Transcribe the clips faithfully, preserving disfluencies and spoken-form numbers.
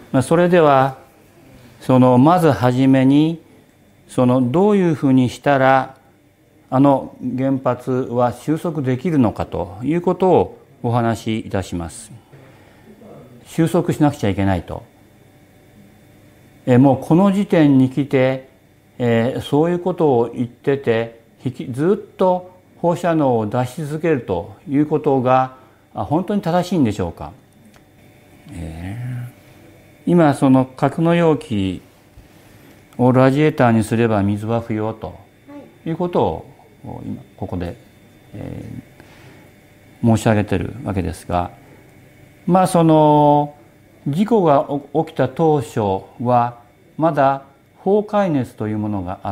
まあ、それではそのまずはじめにそのどういうふうにしたらあの原発は収束できるのかということをお話しいたします。収束しなくちゃいけないと。えもうこの時点に来て、えー、そういうことを言ってて引きずっと放射能を出し続けるということが本当に正しいんでしょうか。えー、今その格納容器をラジエーターにすれば水は不要ということを今ここで、えー、申し上げてるわけですが、まあその事故が起きた当初はまだ崩壊熱というものがあって、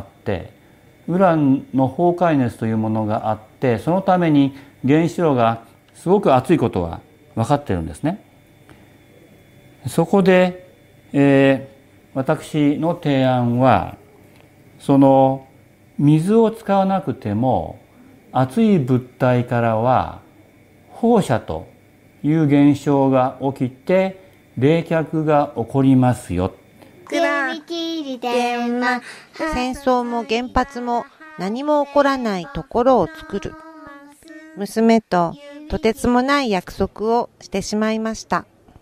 ウランの崩壊熱というものがあって、そのために原子炉がすごく熱いことは分かっているんですね。そこで、えー、私の提案はその水を使わなくても熱い物体からは放射という現象が起きて冷却が起こりますよ。 戦争も原発も何も起こらないところを作る。娘ととてつもない約束をしてしまいました。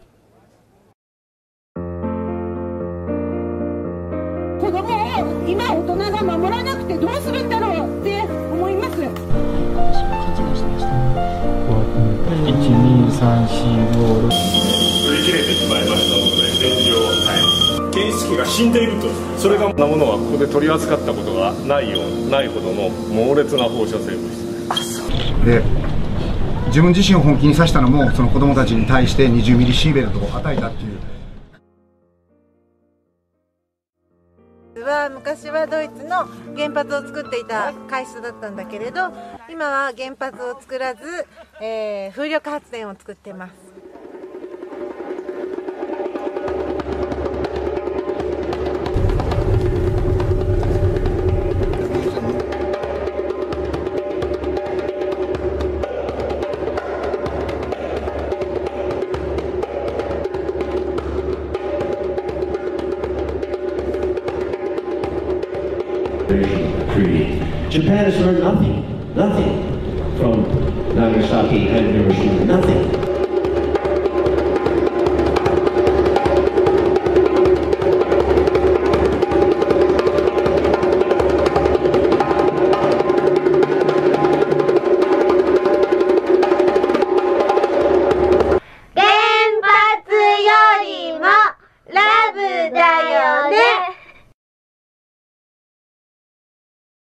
子供を今大人が守らなくてどうするんだろうって思います。 私も活動してました。いち、に、さん、よん、ご、ろく売り切れてしまいましたので展示を、はい、検出器が死んでいると。それがなものはここで取り扱ったことがないようないほどの猛烈な放射性物質。あ、そうで自分自身を本気にさせたのもその子どもたちに対してにじゅうミリシーベルトを与えたっていう。 は昔はドイツの原発を作っていた会社だったんだけれど、今は原発を作らず、えー、風力発電を作っています。 Japan has learned nothing, nothing from Nagasaki and Hiroshima, nothing.